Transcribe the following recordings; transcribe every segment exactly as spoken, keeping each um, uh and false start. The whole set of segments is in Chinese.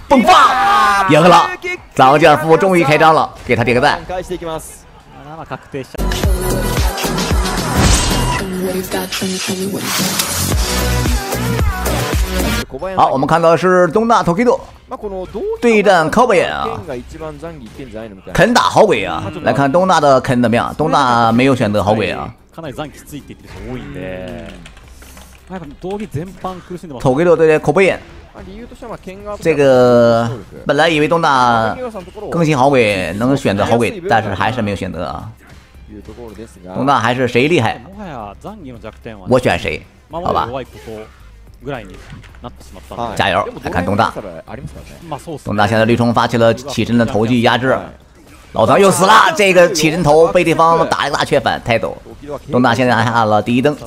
迸发，赢了！张建夫终于开张了，给他点个赞。好，我们看到是东大 Tokido 对战考贝啊，肯打好鬼啊！来看东大的肯怎么样？东大没有选择好鬼啊。Tokido 对考贝，这个本来以为东大更新好鬼能选择好鬼，但是还是没有选择啊。东大还是谁厉害，我选谁，好吧？加油！来看东大，东大现在绿虫发起了起身的投技压制，老唐又死了。这个起身投被对方打一个大缺反，太陡。东大现在按下了第一灯。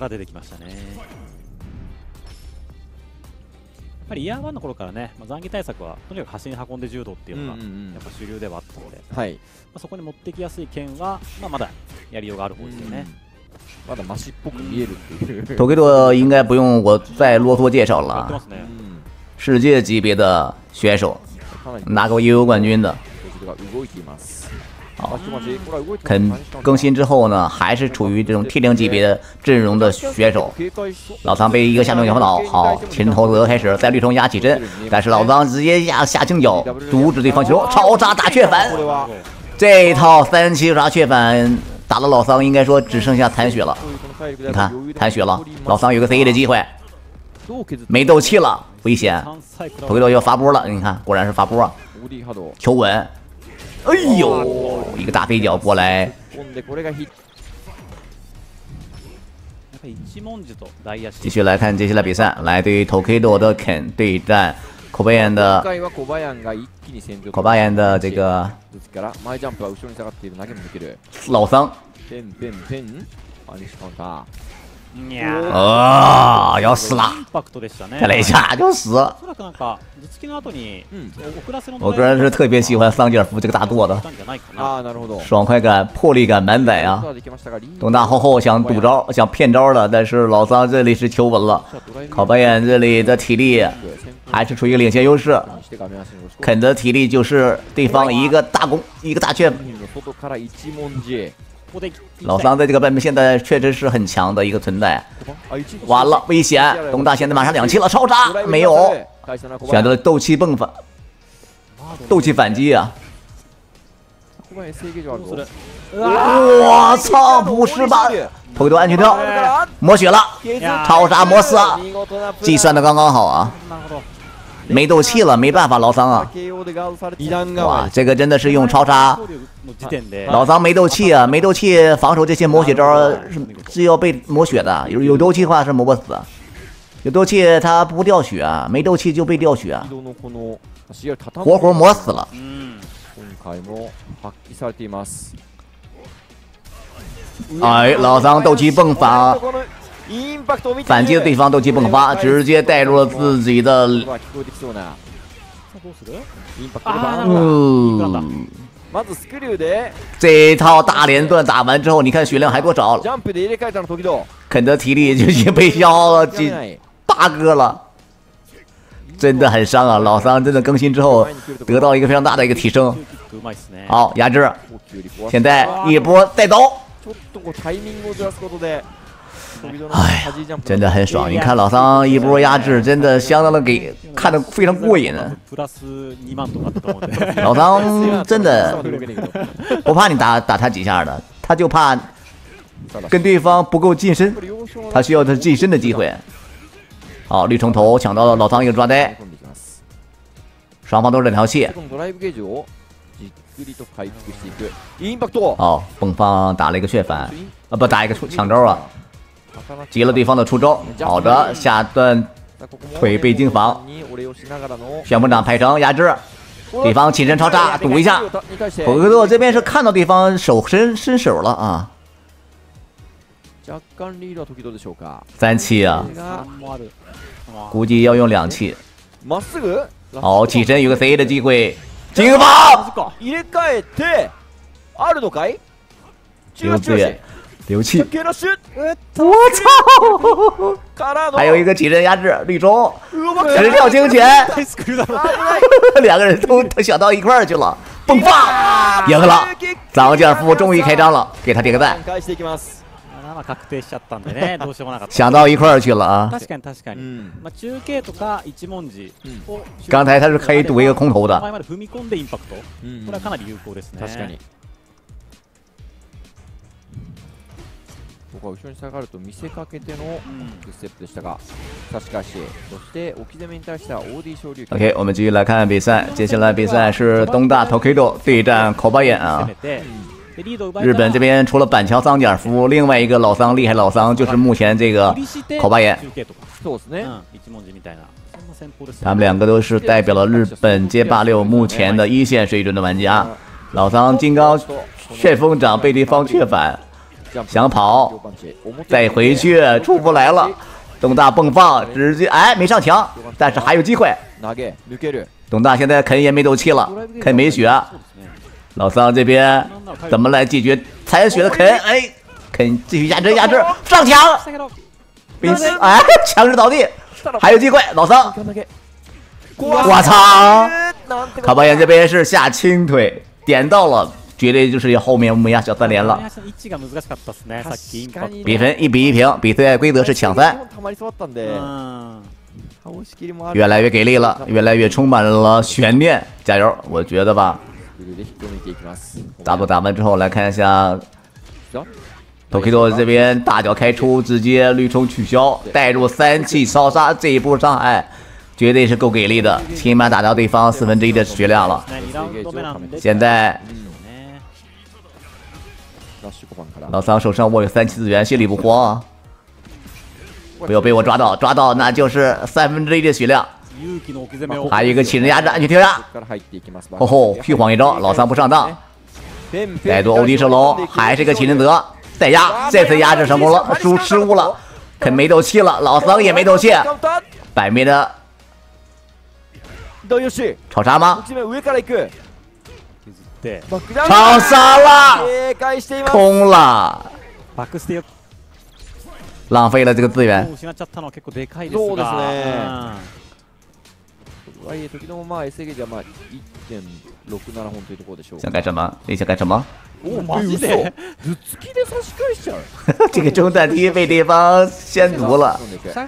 やっぱりイヤーワンの頃からね、まあ、残機対策はとにかく端に運んで柔道っていうのがやっぱ主流ではあったので、はいまあ、そこに持ってきやすい剣は、まあ、まだやりようがある方ですよね。まだマシっぽく見えるっていう。Tokido应该不用我再啰嗦介绍了，世界级别的选手，拿过 U 冠军的。好，肯更新之后呢，还是处于这种 T 零级别的阵容的选手。老唐被一个下重脚倒，好，起身投则开始，在绿虫压起身，但是老唐直接压下轻脚，阻止对方球，超杀大雀反。这一套三七杀雀反打了老桑，应该说只剩下残血了。你看残血了，老桑有个 C A 的机会，没斗气了，危险。Tokido要发波了，你看果然是发波，求稳。哎呦，一个大飞脚过来。继续来看接下来比赛，来对于 Tokido 的肯对战口巴彦的口巴彦的这个老桑。啊！要死了！再来一下就死。我个人是特别喜欢桑吉尔夫这个大舵的，爽快感、魄力感满载啊！东大后后想赌招、想骗招的，但是老桑这里是求稳了。考白眼这里的体力还是处于一个领先优势，肯的体力就是对方一个大攻、一个大圈。老桑在这个版本现在确实是很强的一个存在。完了，危险！东大现在马上两气了，超杀没有，选择了斗气迸发，斗气反击啊！我操，不是吧？Tokido安全跳，抹血了，超杀抹死，计算的刚刚好啊！没斗气了，没办法，老桑啊！哇，这个真的是用超杀。老桑没斗气啊，没斗气，防守这些抹血招是是要被抹血的。有有斗气的话是抹不死，有斗气他不掉血啊，没斗气就被掉血啊，活活抹死了。哎，老桑斗气迸发。反击的对方斗气迸发，直接带入了自己的。嗯，这一套大连段打完之后，你看血量还多少了？肯德体力就已经被消耗了几八个了，真的很伤啊！老桑真的更新之后得到一个非常大的一个提升。好，压制，现在一波带走。哎呀，真的很爽！你看老桑一波压制，真的相当的给看得非常过瘾。老桑真的不怕你打打他几下的，他就怕跟对方不够近身，他需要他近身的机会。好，绿虫头抢到了老桑一个抓呆，双方都是两条气。好，迸发打了一个血反，啊不打一个抢招啊！接了对方的出招，好的，下段腿被惊防，旋风掌排成压制，对方起身超杀，赌一下。Tokido这边是看到对方手伸伸手了啊，三气啊，估计要用两气。好，起身有个 C A 的机会，惊防，留资源。流气！我操！ 还有一个起身压制，绿中直跳惊拳，两个人都都想到一块儿去了，迸发赢了，藏剑夫终于开张了，给他点个赞。想到一块儿去了啊！刚才他是可以赌一个空投的。 ここは後ろに下がると見せかけてのグステップでしたが、差し返し、そして置き攻めに対しては オーディー 昇竜。 OK， 我们继续来看比赛，接下来比赛是东大 Tokido 对战口巴眼啊。日本这边除了板桥桑吉尔夫，另外一个老桑厉害老桑就是目前这个口巴眼。他们两个都是代表了日本街霸六目前的一线水准的玩家。老桑金刚旋风掌被对方却反。想跑，再回去出不来了。东大迸放，直接哎没上墙，但是还有机会。东大现在肯也没斗气了，肯没血。老桑这边怎么来解决残血的肯？哎，肯继续压制压制，上墙，哎强制倒地，还有机会。老桑，我操！卡巴眼这边是下轻腿，点到了。绝对就是后面木亚小三连了，比分一比一平，比赛规则是抢三，越来越给力了，越来越充满了悬念，加油！我觉得吧，打不打完之后来看一下 Tokido 这边大脚开出，直接绿冲取消，带入三气烧杀，这一波伤害绝对是够给力的，起码打到对方四分之一的血量了。现在。老桑手上握有三七资源，心里不慌啊！不要被我抓到，抓到那就是三分之一的血量。还有一个起人压制，安全跳压。吼吼，虚晃一招，老桑不上当。再度欧迪射龙，还是个起人德，再压，这次压制成功了，输失误了，肯没斗气了，老桑也没斗气。摆明的炒杀吗？超杀了，空了，浪费了这个资源。想干什么？你想干什么？这个中弹踢被对方先读了，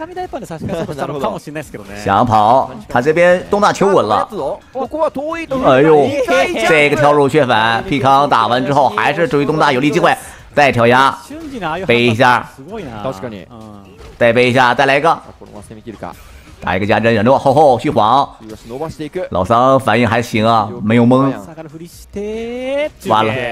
想跑，他这边东大求稳了。哎呦，这个跳入血反，皮康打完之后还是属于东大有利机会，再跳压，背一下，再背一下，再来一个。打一个加针忍住，后后虚晃，老桑反应还行啊，没有懵。完了，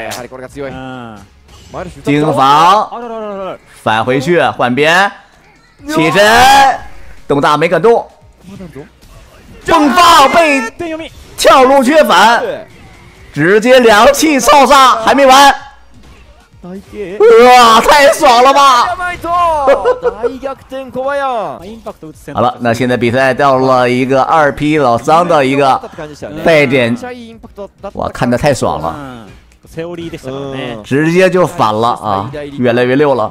惊防，返回去换边，起身，东大没敢动，迸发被跳入缺反，直接两气超杀，还没完。哇，太爽了吧！好了，那现在比赛到了一个二 P 老桑的一个败点，哇，看得太爽了，直接就反了啊，越来越溜了。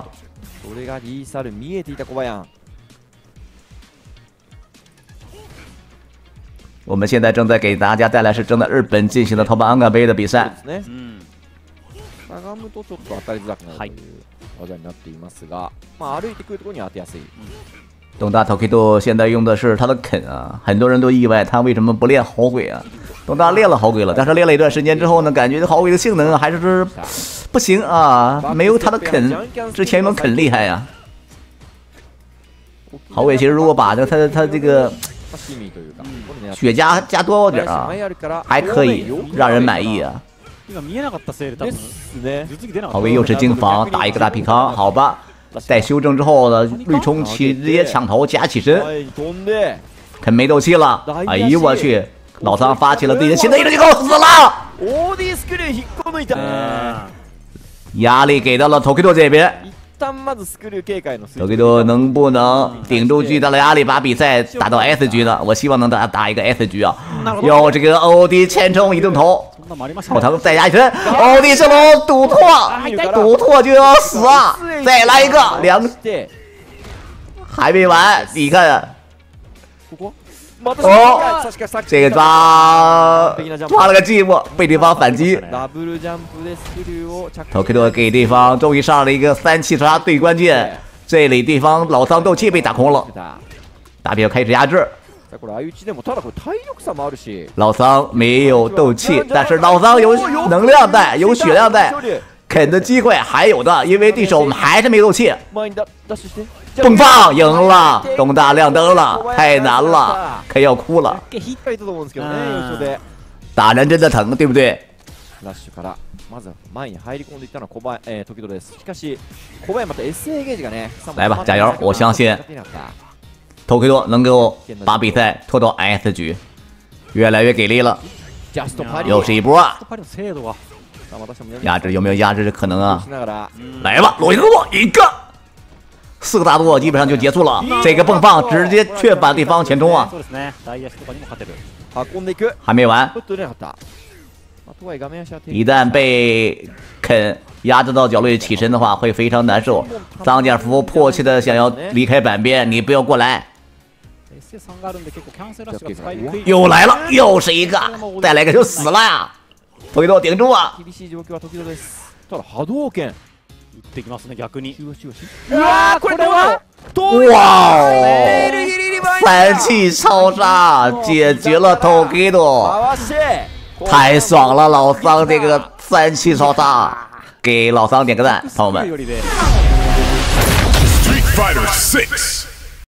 我们现在正在给大家带来是正在日本进行的 Top 安卡杯的比赛。 しゃがむとちょっと当たりづらくなるという技になっていますが、まあ歩いてくるところに当てやすい。 东大 Tokido 现在用的是他的肯啊，很多人都意外他为什么不练好鬼啊？东大练了好鬼了，但是练了一段时间之后呢，感觉好鬼的性能还是不行啊，没有他的肯之前用肯厉害呀、啊。好鬼其实如果把这他他这个血加加多点啊，还可以让人满意啊。好鬼又是惊防，打一个大皮康，好吧。在修正之后呢，绿冲起直接抢头加起身，肯没斗气了。哎呦我去！老桑发起了自己的新的一个进攻，死了。压力给到了 Tokido 这边。Tokido 能不能顶住巨大的压力，把比赛打到 S 局呢？我希望能打打一个 S 局啊！有这个 O D 前冲移动头。后藤再压一拳，欧弟射龙赌错，赌错就要死啊！再来一个两， 还没完，你看。 哦， 这个抓抓了个寂寞，被对方反击。头 K 多给对方终于上了一个三七杀最关键，这里对方老桑斗气被打空了，大表开始压制。老桑没有斗气，但是老桑有能量在，有血量在，啃的机会还有的，因为对手还是没斗气。蹦棒赢了，东大亮灯了，太难了，K要哭了。打人真的疼，对不对？来吧，加油！我相信头 K 多能够把比赛拖到 S 局，越来越给力了。又是一波啊！压制有没有压制的可能啊？来吧，裸形动作一个。四个大作基本上就结束了，这个蹦棒直接却把对方前冲啊！还没完，一旦被肯压制到角落里起身的话，会非常难受。张建福迫切的想要离开板边，你不要过来！又来了，又是一个，再来个就死了呀！头 K 多顶住啊！ 哇！これは哇！三气超杀解决了头 K 多，太爽了！老桑这个三气超杀，给老桑点个赞，朋友们。Street Fighter 六